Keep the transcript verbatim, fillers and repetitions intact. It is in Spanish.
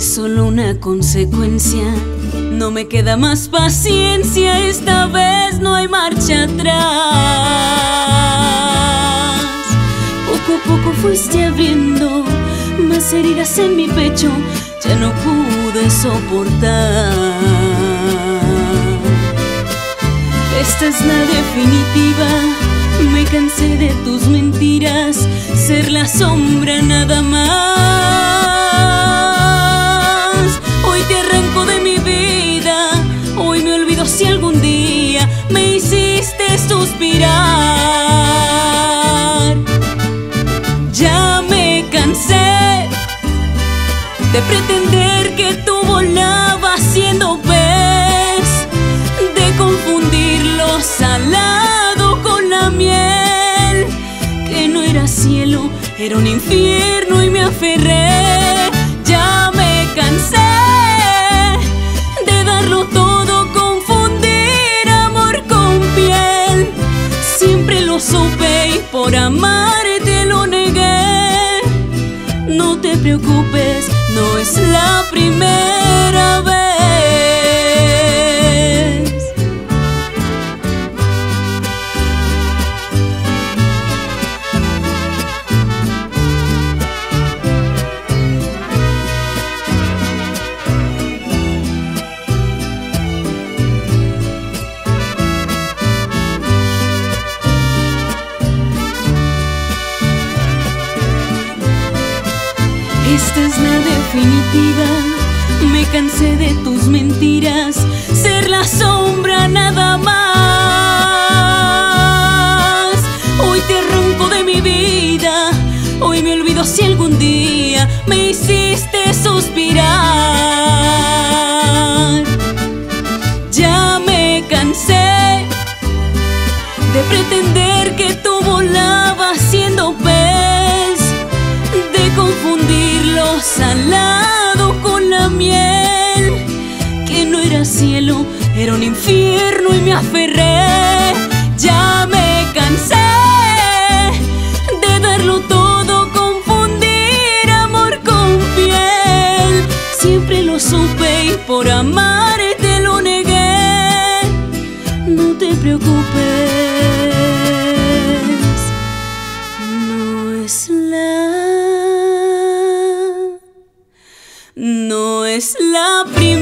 es solo una consecuencia. No me queda más paciencia, esta vez no hay marcha atrás. Poco a poco fuiste abriendo más heridas en mi pecho, ya no pude soportar. Esta es la definitiva, me cansé de tus mentiras, ser la sombra nada más. Hoy te arranco de mi vida, hoy me olvido si algún día me hiciste suspirar. Ya me cansé de pretender que tú volabas siendo pez, de confundir lo salado con la miel, que no era cielo, era un infierno y me aferré. Ya me cansé de darlo todo, confundir amor con piel. Siempre lo supe y por amarte lo negué. No te preocupes, no es la primera vez. Esta es la definitiva, me cansé de tus mentiras, ser la sombra nada más. Hoy te arranco de mi vida, hoy me olvido si algún día me hiciste suspirar. Ya me cansé de pretender que tú volabas siendo pez, de confundir lo salado con la miel, que no era cielo, era un infierno y me aferré. Ya me cansé de darlo todo, confundir amor con piel. Siempre lo supe y por amarte lo negué. No te preocupes, no es la No es la primera.